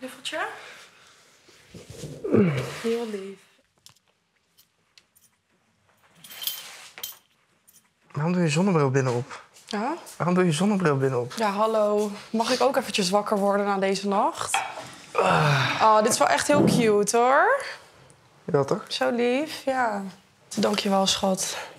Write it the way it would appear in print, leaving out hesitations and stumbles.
knuffeltje. Heel lief. Waarom doe je zonnebril binnenop? Ja? Waarom doe je zonnebril binnenop? Ja, hallo. Mag ik ook eventjes wakker worden na deze nacht? Oh, dit is wel echt heel cute, hoor. Ja, toch? Zo lief, ja. Dank je wel, schat.